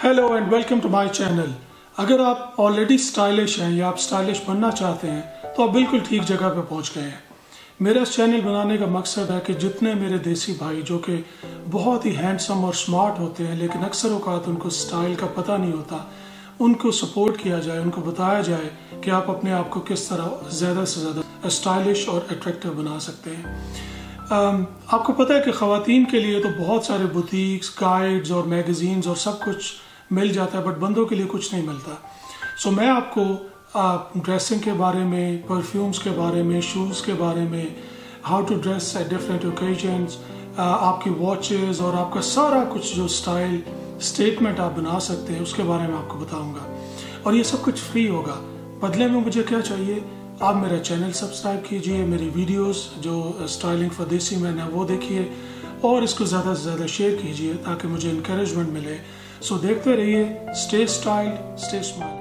Hello and welcome to my channel. अगर आप already stylish हैं या आप स्टाइलिश बनना चाहते हैं तो आप बिल्कुल ठीक जगह पे पहुंच गए हैं। मेरा इस चैनल बनाने का मकसद है कि जितने मेरे देसी भाई जो कि बहुत ही हैंडसम और स्मार्ट होते हैं लेकिन अक्सर औकात उनको स्टाइल का पता नहीं होता, उनको सपोर्ट किया जाए, उनको बताया जाए कि आप अपने आप को किस तरह ज़्यादा से ज़्यादा स्टाइलिश और अट्रैक्टिव बना सकते हैं। आपको पता है कि ख़वातीन के लिए तो बहुत सारे बुटीक्स, गाइड्स और मैगज़ीन्स और सब कुछ मिल जाता है, बट बंदों के लिए कुछ नहीं मिलता। सो मैं आपको ड्रेसिंग के बारे में, परफ्यूम्स के बारे में, शूज़ के बारे में, how to dress at different occasions, आपकी वॉचेस और आपका सारा कुछ जो स्टाइल स्टेटमेंट आप बना सकते हैं उसके बारे में आपको बताऊंगा। और ये सब कुछ फ्री होगा। बदले में मुझे क्या चाहिए? आप मेरा चैनल सब्सक्राइब कीजिए, मेरी वीडियोस जो स्टाइलिंग फॉर देसी मैन है वो देखिए और इसको ज़्यादा से ज़्यादा शेयर कीजिए ताकि मुझे इनकरेजमेंट मिले। सो देखते रहिए, stay style, stay smiling.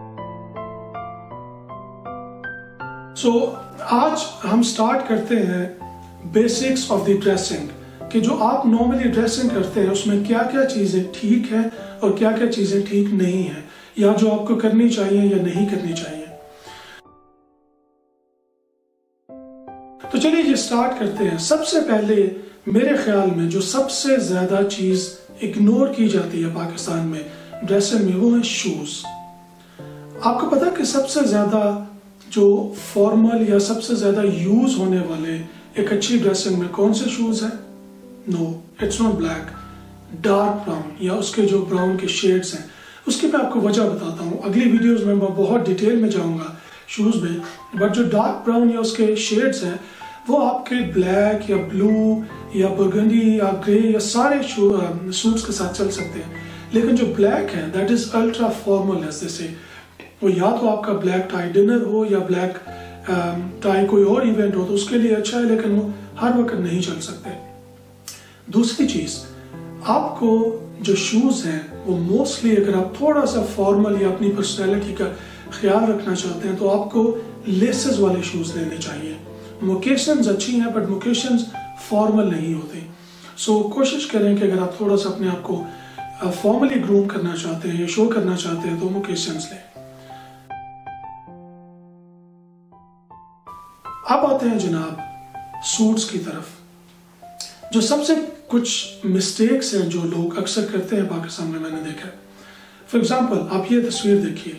So आज हम स्टार्ट करते हैं बेसिक्स ऑफ द ड्रेसिंग, कि जो आप नॉर्मली ड्रेसिंग करते हैं उसमें क्या क्या चीज़ें ठीक है और क्या क्या चीज़ें ठीक नहीं है, या जो आपको करनी चाहिए या नहीं करनी चाहिए। तो चलिए ये स्टार्ट करते हैं। सबसे पहले मेरे ख्याल में जो सबसे ज़्यादा चीज़ इग्नोर की जाती है पाकिस्तान में ड्रेसिंग में वो है शूज़। आपको पता है कि सबसे ज़्यादा जो फॉर्मल या सबसे ज़्यादा यूज़ होने वाले एक अच्छी ड्रेसिंग में कौन से शूज़ हैं? No, it's not black, dark brown या उसके जो ब्राउन के शेड्स हैं। उसकी मैं आपको वजह बताता हूँ, अगली वीडियोस में मैं बहुत डिटेल में जाऊँगा शूज़ में। बट जो डार्क ब्राउन या उसके शेड्स हैं वो आपके ब्लैक या ब्लू या बर्गंडी या ग्रे या सारे सूट्स के साथ चल सकते हैं। लेकिन जो ब्लैक है दैट इज अल्ट्रा फॉर्मल, जैसे वो या तो आपका ब्लैक टाई डिनर हो या ब्लैक टाई कोई और इवेंट हो तो उसके लिए अच्छा है, लेकिन वो हर वक्त नहीं चल सकते। दूसरी चीज, आपको जो शूज हैं वो मोस्टली अगर आप थोड़ा सा फॉर्मल या अपनी पर्सनैलिटी का ख्याल रखना चाहते हैं तो आपको लेसेस वाले शूज लेने चाहिए। मोकेशंस अच्छी हैं बट मोकेशंस फॉर्मल नहीं होते। सो कोशिश करें कि अगर आप थोड़ा सा अपने आप को फॉर्मली ग्रूम करना चाहते हैं या शो करना चाहते हैं तो मोकेशंस लें। अब आते हैं जनाब सूट्स की तरफ। जो सबसे कुछ मिस्टेक्स हैं जो लोग अक्सर करते हैं पाकिस्तान में, मैंने देखा है। फॉर एग्जाम्पल आप ये तस्वीर देखिए,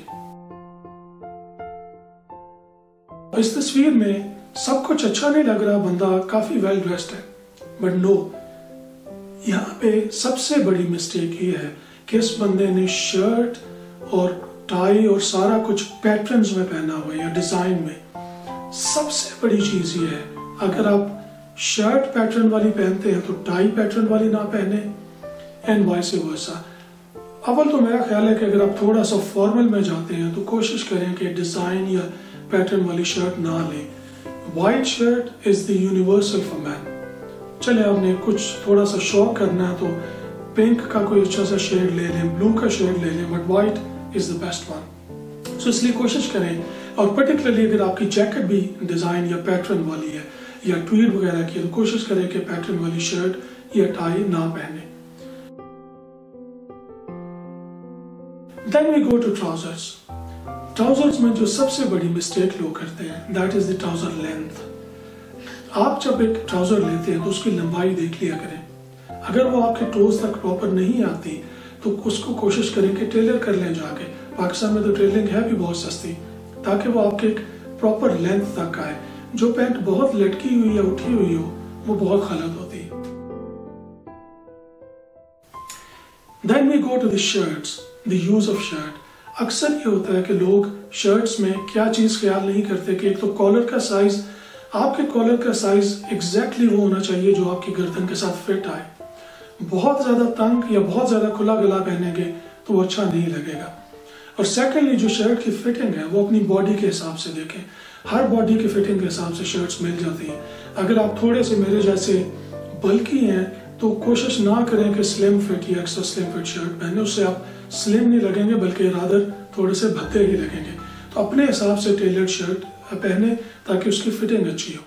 इस तस्वीर में सब कुछ अच्छा नहीं लग रहा, बंदा काफी वेल ड्रेस्ड है, बट नो, यहाँ पे सबसे बड़ी मिस्टेक ये है कि इस बंदे ने शर्ट और टाई और सारा कुछ पैटर्न्स में पहना हुआ है या डिजाइन में। सबसे बड़ी चीज ये है, अगर आप शर्ट पैटर्न वाली पहनते हैं तो टाई पैटर्न वाली ना पहने एंड वाइस वर्सा। अव्वल तो मेरा ख्याल है कि अगर आप थोड़ा सा फॉर्मल में जाते हैं तो कोशिश करें कि डिजाइन या पैटर्न वाली शर्ट ना लें। White shirt is the universal for man. चले आपने कुछ थोड़ा सा शौक करना है तो पिंक का कोई अच्छा सा शेड ले लें, ब्लू का शेड ले लें, but white is the best one. So इसलिए कोशिश करें, और पर्टिकुलरली अगर आपकी जैकेट भी डिजाइन या पैटर्न वाली है या ट्वीड वगैरह की, तो कोशिश करें कि पैटर्न वाली शर्ट या टाई ना पहने। Then we go to trousers. Trousers में जो सबसे बड़ी मिस्टेक लोग करते हैं that is the trouser length. आप जब एक ट्राउजर लेते हैं तो उसकी लंबाई देख लिया करें। अगर वो आपके टोज तक प्रॉपर नहीं आती तो उसको कोशिश करें कि टेलर कर लें जाके। पाकिस्तान में तो टेलरिंग है भी बहुत सस्ती, ताकि वो आपके एक प्रॉपर लेंथ तक आए। जो पैंट बहुत लटकी हुई या उठी हुई हो वो बहुत गलत होती है। Then we go to the shirts, the use of shirt. अक्सर ये होता है कि लोग शर्ट्स में क्या चीज ख्याल नहीं करते कि एक तो कॉलर का साइज, आपके कॉलर का साइज एग्जैक्टली वो होना चाहिए जो आपकी गर्दन के साथ फिट आए। बहुत ज्यादा तंग या बहुत ज्यादा खुला गला पहनेंगे तो वो अच्छा नहीं लगेगा। और सेकेंडली जो शर्ट की फिटिंग है वो अपनी बॉडी के हिसाब से देखें। हर बॉडी की फिटिंग के हिसाब से शर्ट्स मिल जाती हैं। अगर आप थोड़े से मेरे जैसे बल्की हैं तो कोशिश ना करें कि स्लिम फिट या एक्स्ट्रा स्लिम फिट शर्ट पहने, उससे आप स्लिम नहीं लगेंगे बल्कि रादर थोड़े से भद्दे ही लगेंगे। तो अपने हिसाब से टेलर्ड शर्ट पहने ताकि उसकी फिटिंग अच्छी हो।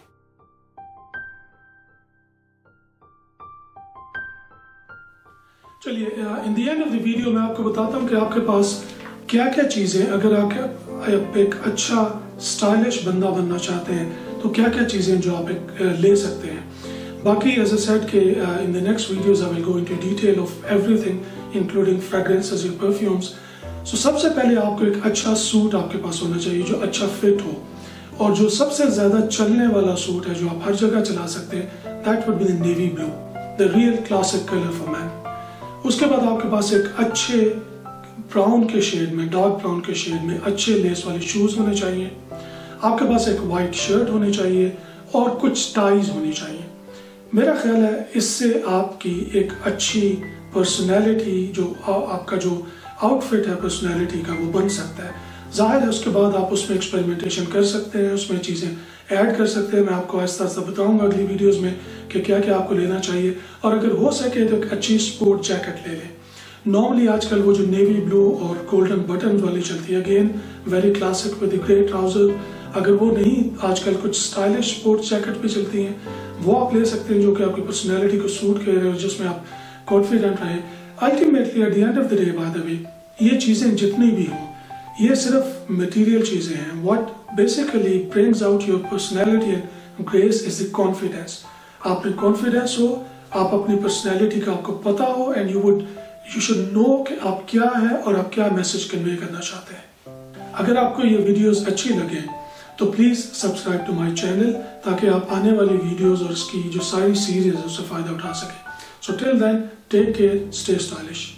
चलिए in the end of the video मैं आपको बताता हूँ कि आपके पास क्या क्या चीज़ें, अगर आप एक अच्छा स्टाइलिश बंदा बनना चाहते हैं तो क्या क्या चीज़ें जो आप ले सकते हैं। बाकी एज आई सेड कि in the next videos I will go into detail of everything including fragrances या परफ्यूम्स। सो सबसे पहले आपको एक अच्छा सूट आपके पास होना चाहिए जो अच्छा फिट हो, और जो सबसे ज्यादा चलने वाला सूट है जो आप हर जगह चला सकते हैं, that would be the navy blue, the real classic colour for man. उसके बाद आपके पास एक अच्छे ब्राउन के शेड में, डार्क ब्राउन के शेड में अच्छे लेस वाले शूज होने चाहिए। आपके पास एक वाइट शर्ट होनी चाहिए और कुछ टाइज होनी चाहिए। मेरा ख्याल है इससे आपकी एक अच्छी पर्सनैलिटी, जो आपका जो आउटफिट है पर्सनैलिटी का, वो बन सकता है। जाहिर है उसके बाद आप उसमें एक्सपेरिमेंटेशन कर सकते हैं, उसमें चीज़ें ऐड कर सकते हैं। मैं आपको आहिस्ता आहिस्ता बताऊंगा अगली वीडियोस में कि क्या क्या आपको लेना चाहिए। और अगर हो सके तो एक अच्छी स्पोर्ट जैकेट ले लें। नॉर्मली आजकल वो जो नेवी ब्लू और गोल्डन बटन वाली चलती है, again very classic with grey trouser, अगर वो नहीं, आजकल कुछ स्टाइलिश स्पोर्ट्स जैकेट भी चलती हैं, वो आप ले सकते हैं जो कि आपकी पर्सनैलिटी को सूट करे और जिसमें आप कॉन्फिडेंट रहें। Ultimately at the end of the day, by the way, ये चीज़ें जितनी भी हों, ये सिर्फ मटेरियल चीजें हैं। What basically brings out your personality and grace is the confidence. आप में कॉन्फिडेंस हो, आप अपनी पर्सनैलिटी का आपको पता हो, एंड यू शुड नो कि आप क्या है और आप क्या मैसेज कन्वे करना चाहते हैं। अगर आपको ये वीडियोस अच्छी लगे तो please subscribe to my channel, ताकि आप आने वाली वीडियोस और इसकी जो सारी सीरीज है उससे फायदा उठा सकें। So till then, take care, stay stylish.